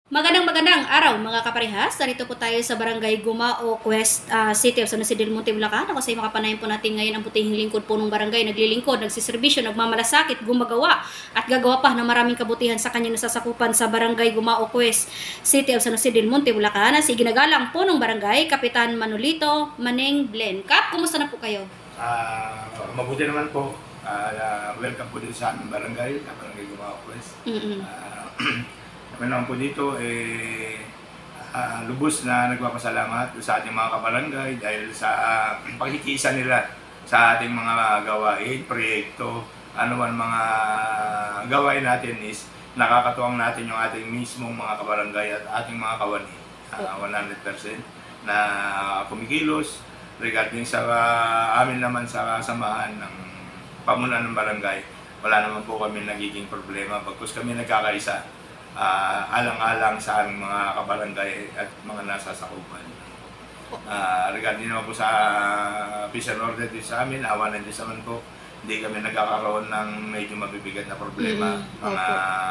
Magandang araw mga kaparehas. Narito po tayo sa Barangay Gumao, Quest City of San Jose del Monte, Bulacan. Ako sa makapanayan po natin ngayon ang butihing lingkod po ng barangay. Naglilingkod, nagsiservisyo, nagmamalasakit, gumagawa at gagawa pa ng maraming kabutihan sa kanyang nasasakupan sa Barangay Gumao, Quest City of San Jose del Monte, Bulacan. Si ginagalang po ng barangay, Kapitan Manolito Maneng Blen. Kap, kumusta na po kayo? Mabuti naman po. Welcome po din sa aming barangay, Barangay Gumao, Quest. Kami naman po dito, lubos na nagpapasalamat sa ating mga kabarangay dahil sa pagkikiisa nila sa ating mga gawain, proyekto, ano man mga gawain natin is nakakatuwang natin yung ating mismong mga kabarangay at ating mga kawani 100% na kumikilos regarding sa amin naman sa samahan ng pamunuan ng barangay. Wala naman po kami nagiging problema bagkus kami nagkakaisa. Alang-alang sa aming mga kabarangay at mga nasasakupan. Regarding naman po sa peace and order din sa amin, awa ng Diyos naman po, hindi kami nagkakaroon ng medyo mabibigat na problema. Mga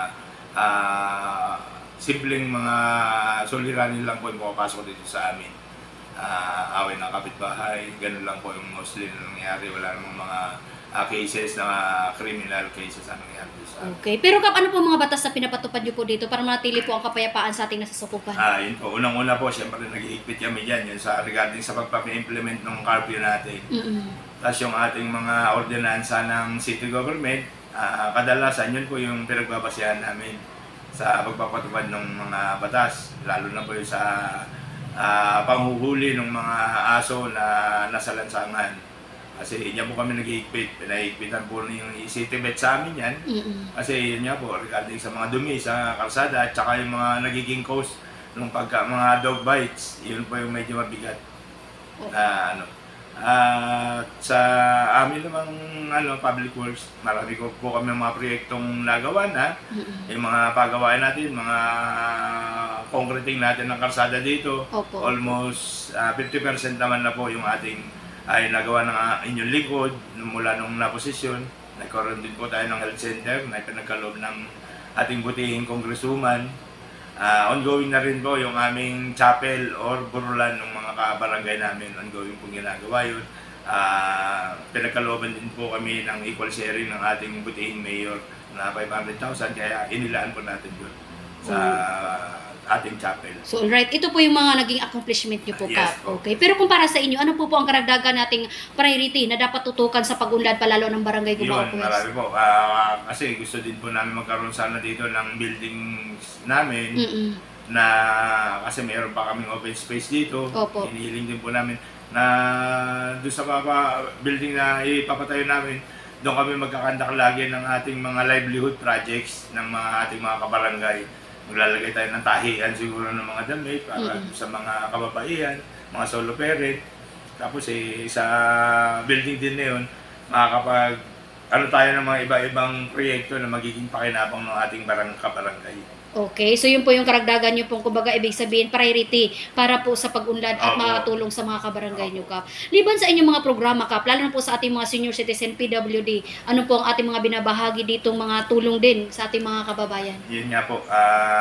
simpleng mga suliranin lang po yung pumapasok dito sa amin. Away ng kapitbahay, ganun lang po yung mostly na nangyari. Wala namang mga cases na criminal cases na nangyari sa amin. Okay. Pero Kap, ano po mga batas na pinapatupad niyo po dito para manatili po ang kapayapaan sa ating nasasakupan? Yun po. Unang-una po, siyempre nag-iigpit kami dyan. Yun sa regarding sa pagpapa-implement ng curfew natin. Tapos yung ating mga ordinansa ng city government, kadalasan yun po yung pinagbabasihan namin sa pagpapatupad ng mga batas. Lalo na po yung sa panghuhuli ng mga aso na nasa lansangan. Kasi yun po kami nag-iigpit. Pinahigpitan po yung city vet sa amin yan. Kasi yun nga po, regarding sa mga dumi sa kalsada at saka yung mga nagiging cause ng mga dog bites, yun po yung medyo mabigat. Sa amin namang public works, marami po kami mga proyektong nagawa na. Yung mga pagawain natin, mga concreting natin ng kalsada dito. Almost 50% naman na po yung ating ay nagawa ng inyong likod mula nung naposisyon. Nagkaroon din po tayo ng health center na pinagkaloob ng ating butihing congresswoman. Ongoing na rin po yung aming chapel or burulan ng mga kabarangay namin. Ongoing pong ginagawa yun. Pinagkalooban din po kami ng equal sharing ng ating butihing mayor na 500,000 kaya inilaan po natin yun sa ating chapel. So, alright. Ito po yung mga naging accomplishment niyo po, Kap. Yes, po. Okay. Pero kung para sa inyo, ano po ang karagdagan nating priority na dapat tutukan sa pag-unlad palalo ng Barangay Gumao Yun, Quest? marami po. Kasi gusto din po namin magkaroon sana dito ng buildings namin na kasi mayroon pa kaming open space dito. Hinihiling din po namin na doon sa building na ipapatayo namin, doon kami magkakandak lagi ng ating mga livelihood projects ng ating mga kabarangay. Maglalagay tayo ng tahian siguro ng mga damit para sa mga kababaihan, mga solo parent. Tapos sa building din na yun, makakapag tayo ng mga iba-ibang proyekto na magiging pakinabang ng ating kabarangay. Okay, so yun po yung karagdagan nyo pong, kumbaga, ibig sabihin, priority para po sa pag-unlad at makatulong sa mga kabarangay nyo, Kap. Liban sa inyong mga programa, Kap, lalo na po sa ating mga senior citizen, PWD, ano po ang ating mga binabahagi ditong mga tulong din sa ating mga kababayan? Yun nga po,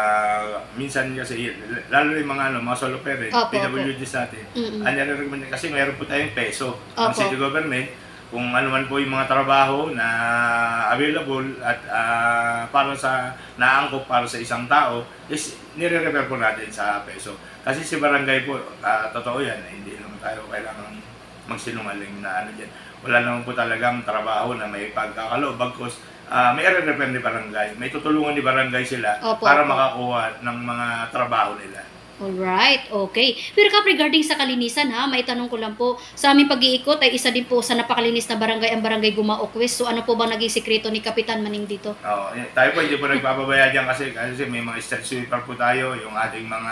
minsan kasi, lalo yung mga solo parent, PWD sa atin, kasi mayroon po tayong peso ng city government, kung ano man po yung mga trabaho na available at para sa naangkop para sa isang tao is nire-refer po natin sa peso. Kasi si barangay po, totoo yan, hindi naman tayo kailangan magsinungaling na dyan. Wala naman po talagang trabaho na may pagkakaloob bagkus may re-refer ni barangay. May tutulungan ni barangay sila para makakuha ng mga trabaho nila. Alright, okay. Pero Kap, regarding sa kalinisan may tanong ko lang po. Sa aming pag-iikot ay isa din po sa napakalinis na barangay ang Barangay Gumao Quest. So ano po bang naging sikreto ni Kapitan Maneng dito? Tayo po hindi po nagpapabaya dyan kasi may mga street sweeper po tayo, yung ating mga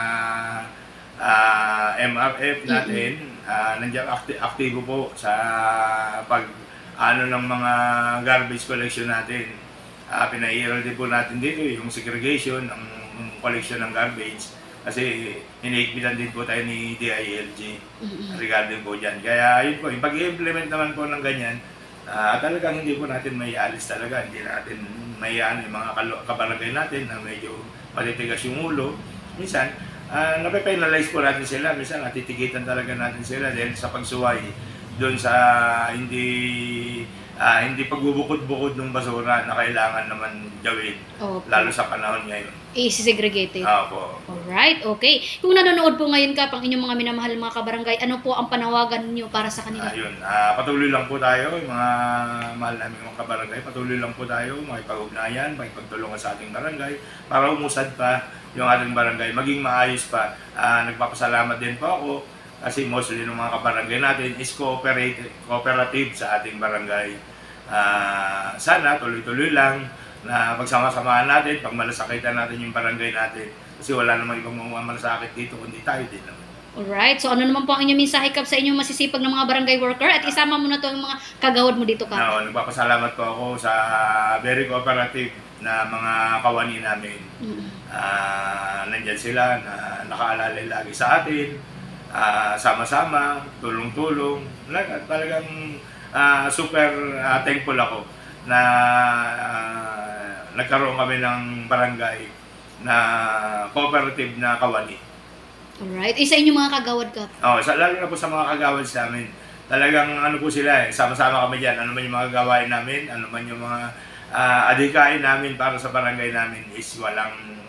MRF natin, nandiyan aktibo po sa ng mga garbage collection natin. Pinairal din po natin dito yung segregation, ang collection ng garbage. Kasi hinihigpitan din po tayo ni DILG regarding po dyan. Kaya yun po, yung pag-i-implement naman po ng ganyan, talagang hindi po natin may alis talaga. Hindi natin may yung mga kabarangay natin na medyo matitigas yung ulo. minsan, nape-penalize po natin sila. Minsan, natitikitan talaga natin sila dahil sa pagsuway doon sa hindi pagbubukod-bukod ng basura na kailangan naman gawin, Opo. lalo sa panahon ngayon. I-segregated. Opo. Alright, okay. Kung nanonood po ngayon ka, pang inyong mga minamahal mga kabarangay, ano po ang panawagan niyo para sa kanila? Ayun, patuloy lang po tayo, yung mga mahal namin mga kabarangay, patuloy lang po tayo, makipag-ugnayan, makipagtulungan sa ating barangay para umusad pa yung ating barangay, maging maayos pa. Nagpapasalamat din po ako kasi mostly ng mga kabarangay natin is cooperative sa ating barangay. Sana tuloy-tuloy lang na pagsama-samahan natin, pagmalasakitan natin yung barangay natin. Kasi wala namang ibang malasakit dito, kundi tayo din naman. Alright, so ano naman po ang inyong mensahe Kap sa inyong masisipag ng mga barangay worker at isama mo na to ang mga kagawad mo dito Kap. Nagpapasalamat po ako sa very cooperative na mga kawani namin. Nandyan sila na nakaalalay lagi sa atin, sama-sama, tulong-tulong. Talagang super thankful ako na nagkaroon kami ng barangay na cooperative na kawani. Alright, isa inyong mga kagawad Kap. Lalo na po sa mga kagawad sa amin. Talagang ano po sila sama-sama kami dyan. Ano man yung mga gawain namin, ano man yung mga adhikain namin para sa barangay namin is wala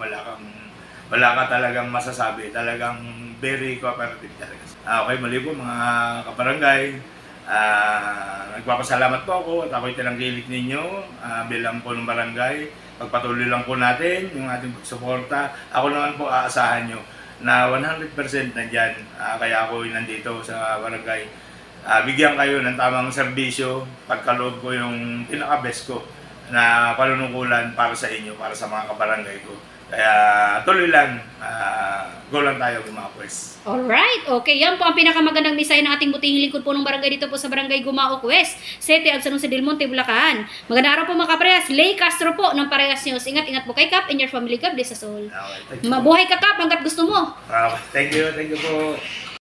ka talagang masasabi. Talagang very cooperative talaga. Okay, muli po mga kabarangay. Nagpapasalamat po ako at ako'y tinanggilik ninyo bilang po ng barangay. Pagpatuloy lang po natin yung ating pagsuporta. Ako naman po aasahan nyo na 100% nandyan. Kaya ako nandito sa barangay. Bigyan kayo ng tamang serbisyo. Pagkaloob ko yung pinaka-best ko na panunungkulan para sa inyo, para sa mga kabarangay ko. Kaya tuloy lang, go lang tayo Gumaok. Alright, okay. Yan po ang pinakamagandang mensahe ng ating butihing lingkod po ng barangay dito po sa barangay Gumaok West, City of San Jose del Monte, Bulacan. Magandang araw po mga kaparehas. Lay Castro po ng Parehas News. Ingat po kay Kap and your family. God bless us all. Okay, Mabuhay ka Kap hanggat gusto mo. thank you po.